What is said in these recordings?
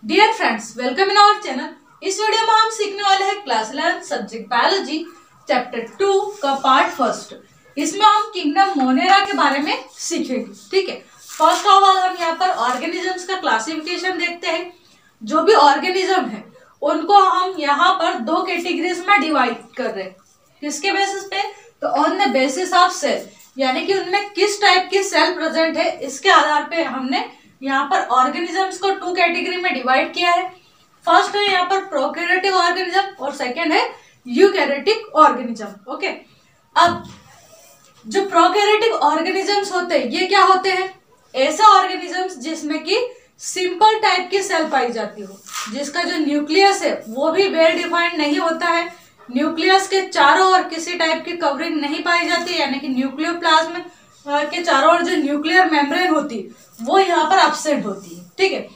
Dear friends, welcome in our channel. इस video में हम सीखने वाले हैं क्लास 11 सब्जेक्ट बायोलॉजी चैप्टर 2 का पार्ट फर्स्ट। इसमें हम किंगडम मोनेरा के बारे में सीखेंगे। ठीक है, फर्स्ट ऑफ ऑल हम यहाँ पर ऑर्गेनिजम्स का क्लासिफिकेशन देखते हैं। जो भी ऑर्गेनिज्म है उनको हम यहाँ पर दो कैटेगरीज में डिवाइड कर रहे हैं। किसके बेसिस पे? तो on the basis of cell, यानी कि उनमें किस टाइप की सेल प्रेजेंट है, इसके आधार पे हमने यहाँ पर ऑर्गेनिजम्स को टू कैटेगरी में डिवाइड किया है। फर्स्ट है यहाँ पर प्रोकैरियोटिक ऑर्गेनिज्म और सेकंड है यूकैरियोटिक ऑर्गेनिज्म। ओके, अब जो प्रोकैरियोटिक ऑर्गेनिजम्स होते हैं ये क्या होते हैं? ऐसे ऑर्गेनिजम्स जिसमें कि सिंपल टाइप की सेल पाई जाती हो, जिसका जो न्यूक्लियस है वो भी वेल डिफाइंड नहीं होता है। न्यूक्लियस के चारों ओर किसी टाइप की कवरिंग नहीं पाई जाती, यानी कि न्यूक्लियोप्लाज्म के चारों ओर जो न्यूक्लियर मेम्ब्रेन होती है वो यहाँ पर एब्सेंट होती है। ठीक है,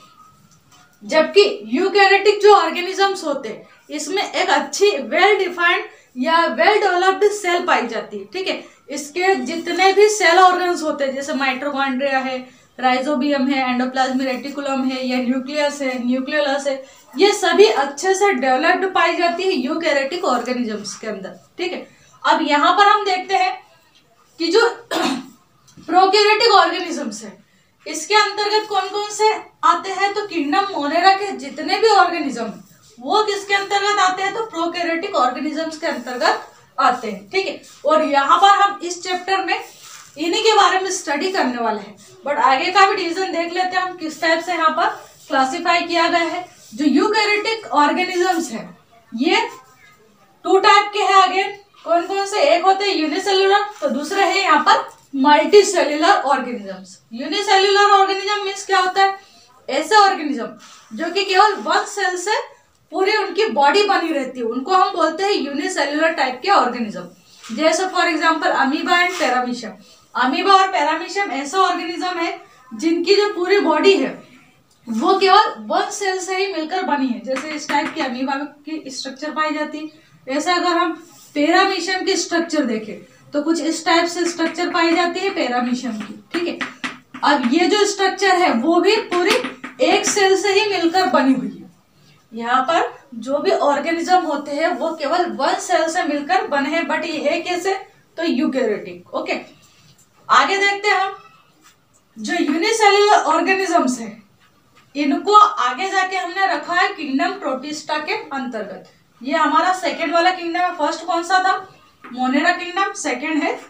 जबकि यूकैरियोटिक जो ऑर्गेनिजम्स होते हैं इसमें एक अच्छी वेल डिफाइंड या वेल डेवलप्ड सेल पाई जाती है। ठीक है, इसके जितने भी सेल ऑर्गन्स होते हैं जैसे माइटोकॉन्ड्रिया है, राइजोबियम है, एंडोप्लाज्मिक रेटिकुलम है या न्यूक्लियस है, न्यूक्लियोलस है, ये सभी अच्छे से डेवलप्ड पाई जाती है यूकैरियोटिक ऑर्गेनिजम्स के अंदर। ठीक है, अब यहाँ पर हम देखते हैं कि जो प्रोकैरियोटिक ऑर्गेनिजम्स है इसके अंतर्गत कौन कौन से आते हैं? तो किंगडम मोनेरा के जितने भी ऑर्गेनिज्म वो किसके अंतर्गत आते हैं? तो प्रोकैरियोटिक ऑर्गेनिजम्स के अंतर्गत आते हैं। ठीक है, और यहाँ पर हम इस चैप्टर में इन्हीं के बारे में स्टडी करने वाले हैं, बट आगे का भी डिवीजन देख लेते हैं हम किस टाइप से यहाँ पर क्लासिफाई किया गया है। जो यूकैरियोटिक ऑर्गेनिजम्स है ये टू टाइप के हैं। आगे कौन कौन से? एक होते हैं यूनिसेल्युलर, तो दूसरे है यहाँ पर multicellular organisms. Unicellular organism means क्या होता है? ऐसे ऑर्गेनिज्म जो कि केवल वन सेल से पूरी उनकी बॉडी बनी रहती है, उनको हम बोलते हैं यूनिसेल्युलर टाइप के ऑर्गेनिज्म। जैसे for example amoeba and paramecium. Amoeba और पैरामीशियम ऐसा ऑर्गेनिज्म है जिनकी जो पूरी बॉडी है वो केवल वन सेल से ही मिलकर बनी है। जैसे इस टाइप की अमीबा की स्ट्रक्चर पाई जाती है, ऐसा अगर हम पैरामीशियम की स्ट्रक्चर देखें तो कुछ इस टाइप से स्ट्रक्चर पाई जाती है पैरामीशियम की। ठीक है, अब ये जो स्ट्रक्चर है वो भी पूरी एक सेल से ही मिलकर बनी हुई है। यहाँ पर जो भी ऑर्गेनिज्म होते हैं वो केवल वन सेल से मिलकर बने हैं, बट ये है कैसे? तो यूकैरियोटिक। ओके, आगे देखते हैं हम जो यूनिसेल्युलर ऑर्गेनिजम्स है इनको आगे जाके हमने रखा है किंगडम प्रोटिस्टा के अंतर्गत। ये हमारा सेकेंड वाला किंगडम है। फर्स्ट कौन सा था? मोनेरा किंगडम, सेकेंड है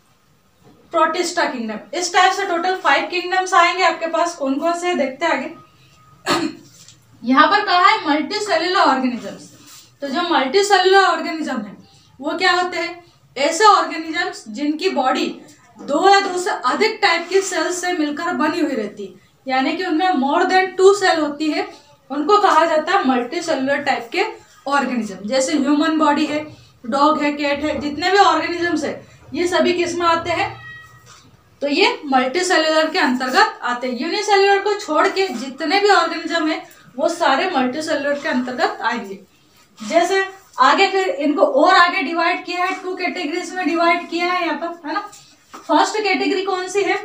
प्रोटिस्टा किंगडम। इस टाइप से टोटल 5 किंगडम्स आएंगे आपके पास। कौन कौन से देखते हैं आगे। यहाँ पर कहा है मल्टी सेल्युलर ऑर्गेनिजम्स। तो जो मल्टी सेल्युलर ऑर्गेनिज्म है वो क्या होते हैं? ऐसे ऑर्गेनिजम्स जिनकी बॉडी दो या दो से अधिक टाइप की सेल्स से मिलकर बनी हुई रहती है, यानी कि उनमें मोर देन 2 सेल होती है, उनको कहा जाता है मल्टी सेल्युलर टाइप के ऑर्गेनिज्म। जैसे ह्यूमन बॉडी है, डॉग है, कैट है, जितने भी ऑर्गेनिजम्स है ये सभी किस में आते हैं? तो ये मल्टी सेल्युलर के अंतर्गत आते हैं। यूनिसेल्युलर को छोड़ के जितने भी ऑर्गेनिज्म है वो सारे मल्टी सेल्युलर के अंतर्गत आएंगे। जैसे आगे फिर इनको और आगे डिवाइड किया है, 2 कैटेगरीज में डिवाइड किया है यहाँ पर, है ना। फर्स्ट कैटेगरी कौन सी है?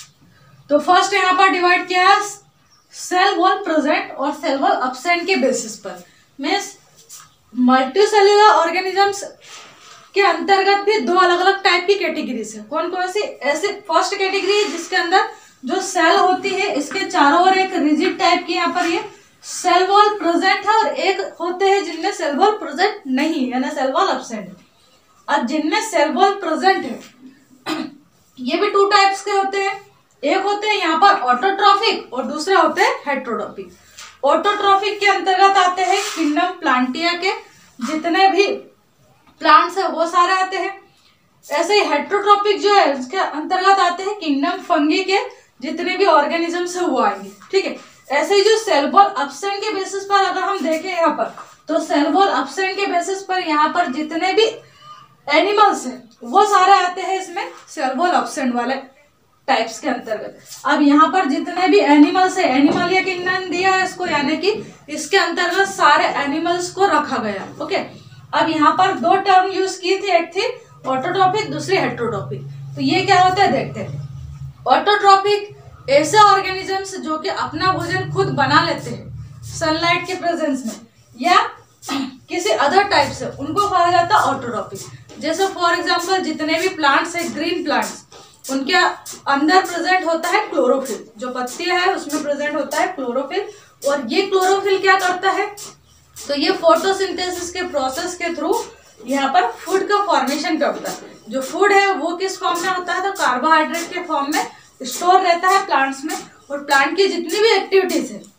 तो फर्स्ट यहाँ पर डिवाइड किया है सेल वॉल प्रेजेंट और सेल वॉल एब्सेंट के बेसिस पर। मीन्स मल्टी सेल्युलर ऑर्गेनिजम्स के अंतर्गत भी 2 अलग अलग टाइप की कैटेगरीज है। कौन कौन सी? ऐसे फर्स्ट कैटेगरी है जिसके अंदर जो सेल होती है इसके चारों ओर एक रिजिड टाइप की यहाँ पर ये सेल वॉल प्रेजेंट है, और एक होते हैं जिनमें सेल वॉल प्रेजेंट नहीं है, यानी सेल वॉल एब्सेंट है। अब जिनमें सेल वॉल प्रेजेंट है ये भी 2 टाइप्स के होते हैं। एक होते हैं यहाँ पर ऑटोट्रॉफिक और दूसरे होते हैं हेट्रोट्रॉफिक। ऑटोट्रॉफिक के अंतर्गत आते हैं किंगडम प्लांटिया के जितने भी प्लांट्स है वो सारे आते हैं। ऐसे ही हेट्रोट्रॉफिक जो है उसके अंतर्गत आते हैं किंगडम फंगी के जितने भी ऑर्गेनिजम्स है वो आएंगे। ठीक है, ऐसे ही जो सेल वॉल एब्सेंट के बेसिस पर अगर हम देखें यहाँ पर, तो सेल वॉल एब्सेंट के बेसिस पर यहाँ पर जितने भी एनिमल्स हैं वो सारे आते हैं इसमें सेल वॉल एब्सेंट वाले टाइप्स के अंतर्गत। अब यहाँ पर जितने भी एनिमल्स है, एनिमल या किंगडम दिया है इसको, यानी कि इसके अंतर्गत सारे एनिमल्स को रखा गया। ओके, अब यहाँ पर 2 टर्म यूज की थी, एक थी ऑटोट्रॉपिक, दूसरी हेट्रोट्रॉपिक। तो ये क्या होता है देखते हैं। ऑटोट्रॉपिक ऐसे ऑर्गेनिजम्स जो कि अपना भोजन खुद बना लेते हैं, सनलाइट के प्रेजेंस में या किसी अदर टाइप से, उनको कहा जाता है ऑटोट्रॉपिक। जैसे फॉर एग्जांपल जितने भी प्लांट्स है, ग्रीन प्लांट्स, उनके अंदर प्रेजेंट होता है क्लोरोफिल, जो पत्तियां है उसमें प्रेजेंट होता है क्लोरोफिल। और ये क्लोरोफिल क्या करता है, तो ये फोटोसिंथेसिस के प्रोसेस के थ्रू यहाँ पर फूड का फॉर्मेशन करता है। जो फूड है वो किस फॉर्म में होता है, तो कार्बोहाइड्रेट के फॉर्म में स्टोर रहता है प्लांट्स में। और प्लांट की जितनी भी एक्टिविटीज है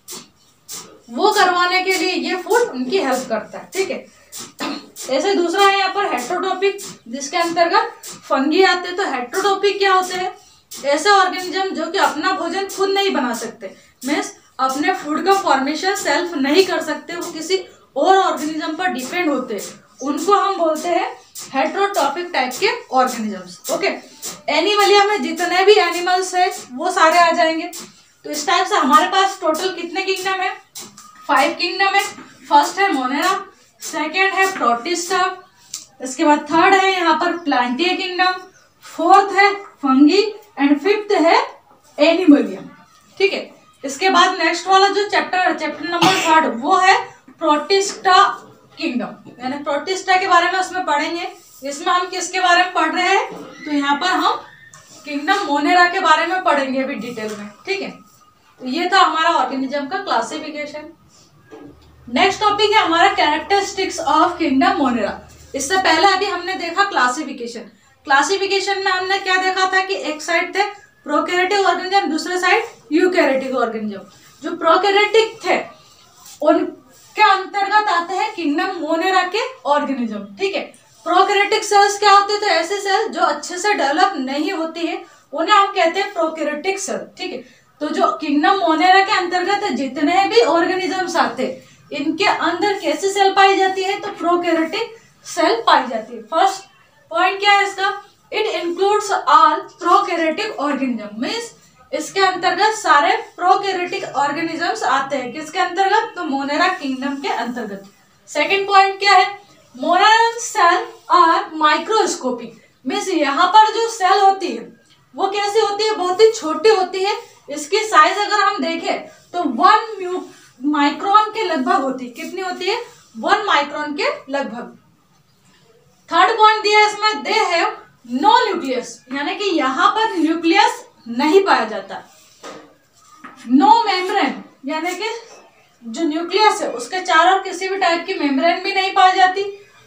वो करवाने के लिए ये फूड उनकी हेल्प करता है, ठीक है। ऐसे दूसरा है यहाँ पर हेट्रोटॉपिक, जिसके अंतर्गत फंगी आते हैं। तो हेट्रोटॉपिक क्या होते हैं, ऐसे ऑर्गेनिज्म जो कि अपना भोजन खुद नहीं बना सकते, मीन्स अपने फूड का फॉर्मेशन सेल्फ नहीं कर सकते, वो किसी और ऑर्गेनिज्म पर डिपेंड होते हैं, उनको हम बोलते हैं हेट्रोटॉपिक टाइप के ऑर्गेनिजम्स। ओके, एनिमलिया में जितने भी एनिमल्स है वो सारे आ जाएंगे। तो इस टाइप से हमारे पास टोटल कितने किंगडम है, 5 किंगडम है। फर्स्ट है मोनेरा, सेकेंड है प्रोटिस्टा, इसके बाद थर्ड है यहाँ पर प्लांटिया किंगडम, फोर्थ है फंगी एंड फिफ्थ है एनिमलिया, ठीक है। इसके बाद नेक्स्ट वाला जो चैप्टर नंबर 3 वो है प्रोटिस्टा किंगडम, यानी प्रोटिस्टा के बारे में उसमें पढ़ेंगे। इसमें हम किसके बारे में पढ़ रहे हैं, तो यहाँ पर हम किंगडम मोनेरा के बारे में पढ़ेंगे अभी डिटेल में, ठीक है। तो ये था हमारा ऑर्गेनिज्म का क्लासिफिकेशन। नेक्स्ट टॉपिक है हमारा कैरेक्टरिस्टिक्स ऑफ किंगडम मोनेरा। इससे पहले अभी हमने देखा क्लासिफिकेशन। क्लासिफिकेशन में हमने क्या देखा था कि एक साइड थे प्रोकैरियोटिक ऑर्गेनिज्म, दूसरे साइड यूकैरियोटिक ऑर्गेनिज्म। जो प्रोकैरियोटिक थे उनके अंतर्गत आते हैं किंगडम मोनेरा के ऑर्गेनिज्म, ठीक है। प्रोकैरियोटिक सेल्स क्या होते हैं, तो ऐसे सेल जो अच्छे से डेवलप नहीं होती है उन्हें हम कहते हैं प्रोकैरियोटिक सेल, ठीक है। तो जो किंगडम मोनेरा के अंतर्गत जितने भी ऑर्गेनिजम्स आते हैं इनके अंदर कैसी सेल पाई जाती है, तो प्रोकैरियोटिक सेल पाई जाती है। फर्स्ट पॉइंट क्या है इसका, it includes all prokaryotic organism, means इसके अंतर्गत सारे प्रोकैरियोटिक ऑर्गेनिजम्स आते हैं। किसके अंतर्गत, तो मोनेरा किंगडम के अंतर्गत। सेकंड पॉइंट क्या है, Monera cell are microscopic, means यहाँ पर जो सेल होती है वो कैसी होती है, बहुत ही छोटी होती है। इसकी साइज अगर हम देखें तो 1 माइक्रोन के लगभग होती है। कितनी होती है, 1 माइक्रोन के लगभग। थर्ड पॉइंट दिया है इसमें, दे हैव नो न्यूक्लियस, यानी कि यहाँ पर न्यूक्लियस नहीं पाया जाता। नो मेम्ब्रेन, यानी कि जो न्यूक्लियस है उसके चारों ओर किसी भी टाइप की मेम्ब्रेन भी नहीं पाई जाती।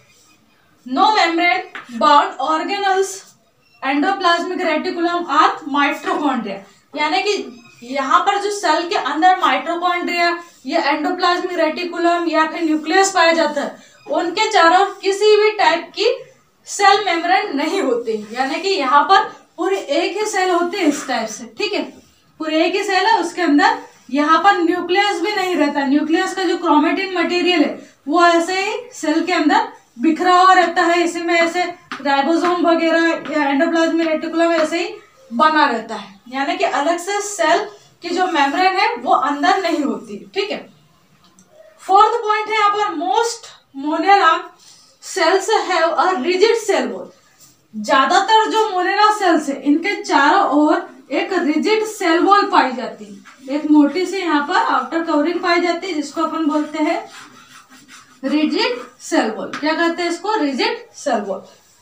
No membrane bound organelles endoplasmic reticulum or mitochondria, यानी कि यहाँ पर जो सेल के अंदर माइटोकॉन्ड्रिया या एंडोप्लाज्मिक रेटिकुलम या फिर न्यूक्लियस पाया जाता है उनके चारों किसी भी टाइप की सेल मेम्ब्रेन नहीं होती, यानी कि यहाँ पर पूरी एक ही सेल होती है इस टाइप से, ठीक है। पूरी एक ही सेल है, उसके अंदर यहाँ पर न्यूक्लियस भी नहीं रहता। न्यूक्लियस का जो क्रोमेटिन मटेरियल है वो ऐसे ही सेल के अंदर बिखरा हुआ रहता है। इसी में ऐसे राइबोसोम वगैरह या एंडोप्लाज्मिक रेटिकुलम ऐसे ही बना रहता है, यानी कि अलग से सेल की जो मेम्ब्रेन है वो अंदर नहीं होती, ठीक है। फोर्थ पॉइंट है यहाँ पर, most Monera cells have a rigid cell wall. ज्यादातर जो मोनेरा सेल्स है इनके चारों ओर एक रिजिड सेल वॉल पाई जाती है। एक मोटी सी यहाँ पर आउटर कवरिंग पाई जाती है जिसको अपन बोलते हैं रिजिड सेल वॉल। क्या कहते हैं इसको, rigid cell wall.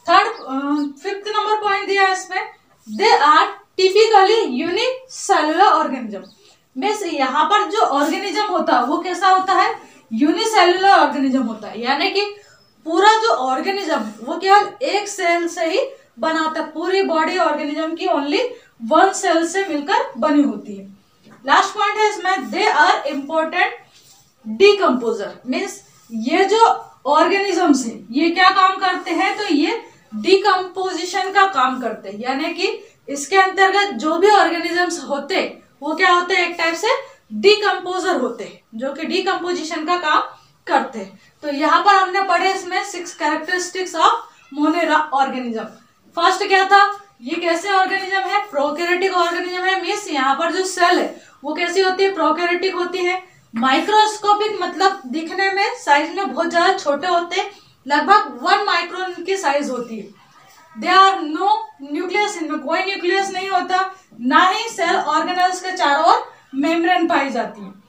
Fifth number point दिया है इसमें, they are typically unicellular organism, means यहाँ पर जो ऑर्गेनिज्म होता है वो कैसा होता है, यूनिसेलुलर ऑर्गेनिज्म होता है, यानी कि पूरा जो ऑर्गेनिज्म वो केवल एक सेल से ही बना होता है। पूरी बॉडी ऑर्गेनिज्म की ओनली 1 सेल से मिलकर बनी होती है। लास्ट पॉइंट है इसमें, they are important decomposer, means ये जो ऑर्गेनिजम्स है ये क्या काम करते हैं, तो ये डिकम्पोजिशन का काम करते हैं, यानी कि इसके अंतर्गत जो भी ऑर्गेनिजम्स होते वो क्या होते हैं, एक टाइप से डिकम्पोजर होते हैं जो कि डिकम्पोजिशन का काम करते हैं। तो यहाँ पर हमने पढ़े इसमें 6 characteristics of Monera organism. First क्या था, ये कैसे ऑर्गेनिज्म है, प्रोकैरियोटिक ऑर्गेनिज्म है, मींस यहाँ पर जो सेल है वो कैसी होती है, प्रोकैरियोटिक होती है। माइक्रोस्कोपिक मतलब दिखने में साइज में बहुत ज्यादा छोटे होते हैं, लगभग 1 माइक्रोन की साइज होती है। दे आर नो न्यूक्लियस, इनमें कोई न्यूक्लियस नहीं होता, ना ही सेल ऑर्गेनल्स के चारों ओर मेम्ब्रेन पाई जाती है।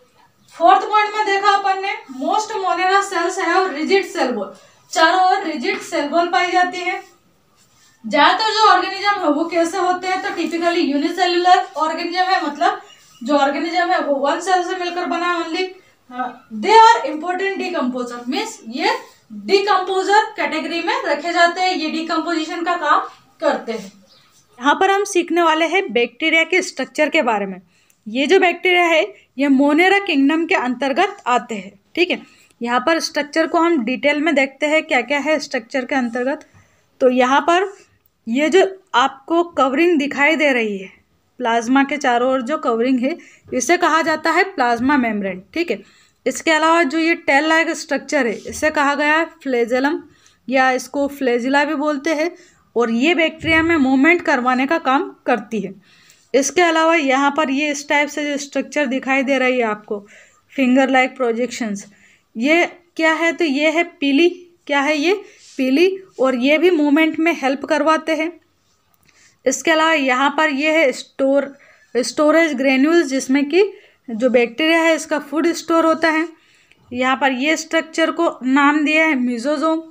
फोर्थ पॉइंट में देखा अपन ने, most Monera cells have rigid cell wall, चारों ओर रिजिड सेल वॉल पाई जाती है। ज्यादातर जो ऑर्गेनिज्म है वो कैसे होते हैं, तो टिपिकली यूनिसेल्युलर ऑर्गेनिज्म है, मतलब जो ऑर्गेनिज्म है वो वन सेल से मिलकर बना only. They are important decomposer, means ये डिकम्पोजर कैटेगरी में रखे जाते हैं, ये डिकम्पोजिशन का काम करते हैं। यहाँ पर हम सीखने वाले हैं बैक्टीरिया के स्ट्रक्चर के बारे में। ये जो बैक्टीरिया है ये मोनेरा किंगडम के अंतर्गत आते हैं, ठीक है। यहाँ पर स्ट्रक्चर को हम डिटेल में देखते हैं क्या क्या है स्ट्रक्चर के अंतर्गत। तो यहाँ पर ये जो आपको कवरिंग दिखाई दे रही है, प्लाज्मा के चारों ओर जो कवरिंग है, इसे कहा जाता है प्लाज्मा मेम्ब्रेन, ठीक है। इसके अलावा जो ये टेल लाइक स्ट्रक्चर है इसे कहा गया है फ्लैजेलम, या इसको फ्लैजिला भी बोलते हैं, और ये बैक्टीरिया में मूवमेंट करवाने का काम करती है। इसके अलावा यहाँ पर ये इस टाइप से जो स्ट्रक्चर दिखाई दे रही है आपको, फिंगर लाइक प्रोजेक्शंस, ये क्या है, तो ये है पीली, क्या है ये पीली, और ये भी मूवमेंट में हेल्प करवाते हैं। इसके अलावा यहाँ पर ये है स्टोरेज ग्रेन्यूल्स, जिसमें कि जो बैक्टीरिया है इसका फूड स्टोर होता है। यहाँ पर ये स्ट्रक्चर को नाम दिया है मेसोजोम।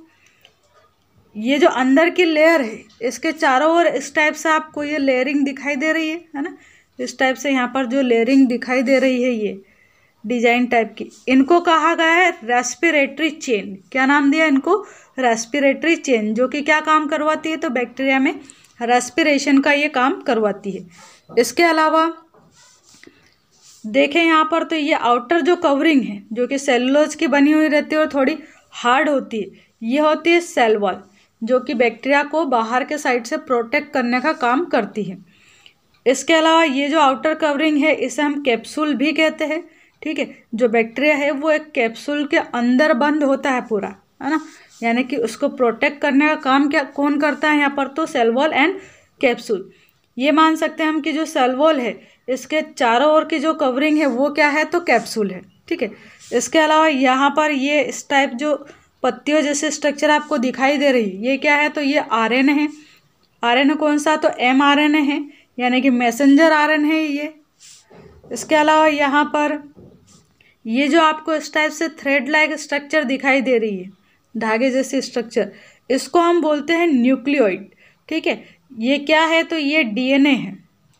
ये जो अंदर की लेयर है इसके चारों ओर इस टाइप से आपको ये लेयरिंग दिखाई दे रही है ना, इस टाइप से यहाँ पर जो लेयरिंग दिखाई दे रही है ये डिजाइन टाइप की, इनको कहा गया है रेस्पिरेटरी चेन। क्या नाम दिया इनको, रेस्पिरेटरी चेन, जो कि क्या काम करवाती है, तो बैक्टीरिया में रेस्पिरेशन का ये काम करवाती है। इसके अलावा देखें यहाँ पर, तो ये आउटर जो कवरिंग है जो कि सेलुलोज की बनी हुई रहती है और थोड़ी हार्ड होती है, ये होती है सेल वॉल, जो कि बैक्टीरिया को बाहर के साइड से प्रोटेक्ट करने का काम करती है। इसके अलावा ये जो आउटर कवरिंग है इसे हम कैप्सूल भी कहते हैं, ठीक है। जो बैक्टीरिया है वो एक कैप्सूल के अंदर बंद होता है पूरा, है ना, यानी कि उसको प्रोटेक्ट करने का काम क्या कौन करता है यहाँ पर, तो सेल वॉल एंड कैप्सूल। ये मान सकते हैं हम कि जो सेल वॉल है इसके चारों ओर की जो कवरिंग है वो क्या है, तो कैप्सूल है, ठीक है। इसके अलावा यहाँ पर ये इस टाइप जो पत्तियों जैसे स्ट्रक्चर आपको दिखाई दे रही है, ये क्या है, तो ये आरएनए है। आरएनए कौन सा, तो mRNA है, यानी कि मैसेंजर आरएनए है ये। इसके अलावा यहाँ पर ये जो आपको इस टाइप से थ्रेड लाइक स्ट्रक्चर दिखाई दे रही है, धागे जैसी स्ट्रक्चर, इसको हम बोलते हैं न्यूक्लियोइड, ठीक है। ये क्या है, तो ये डीएनए है।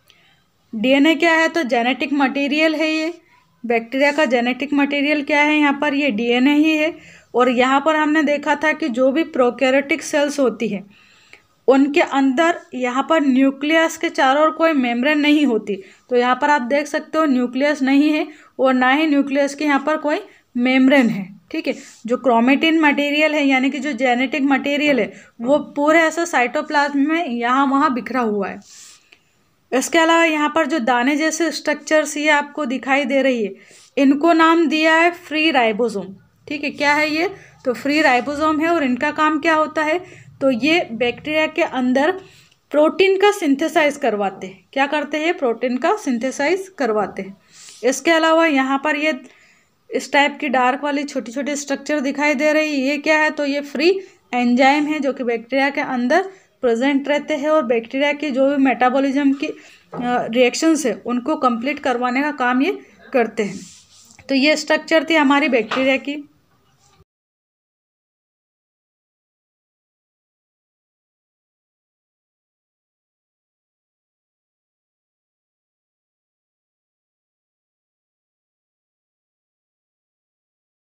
डीएनए क्या है, तो जेनेटिक मटेरियल है। ये बैक्टीरिया का जेनेटिक मटेरियल क्या है यहाँ पर, ये डीएनए ही है। और यहाँ पर हमने देखा था कि जो भी प्रोकैरियोटिक सेल्स होती है उनके अंदर यहाँ पर न्यूक्लियस के चारों ओर कोई मेम्ब्रेन नहीं होती, तो यहाँ पर आप देख सकते हो न्यूक्लियस नहीं है और ना ही न्यूक्लियस के यहाँ पर कोई मेम्ब्रेन है, ठीक है। जो क्रोमेटिन मटेरियल है यानी कि जो जेनेटिक मटेरियल है वो पूरे ऐसा साइटोप्लाज्म में यहाँ वहाँ बिखरा हुआ है। इसके अलावा यहाँ पर जो दाने जैसे स्ट्रक्चर्स ये आपको दिखाई दे रही है, इनको नाम दिया है फ्री राइबोसोम, ठीक है। क्या है ये, तो फ्री राइबोसोम है, और इनका काम क्या होता है, तो ये बैक्टीरिया के अंदर प्रोटीन का सिंथेसाइज करवाते हैं। क्या करते हैं, प्रोटीन का सिंथेसाइज करवाते हैं। इसके अलावा यहाँ पर ये इस टाइप की डार्क वाली छोटी छोटी स्ट्रक्चर दिखाई दे रही है, ये क्या है, तो ये फ्री एंजाइम है जो कि बैक्टीरिया के अंदर प्रेजेंट रहते हैं और बैक्टीरिया की जो भी मेटाबॉलिज्म की रिएक्शंस है उनको कंप्लीट करवाने का काम ये करते हैं। तो ये स्ट्रक्चर थी हमारी बैक्टीरिया की।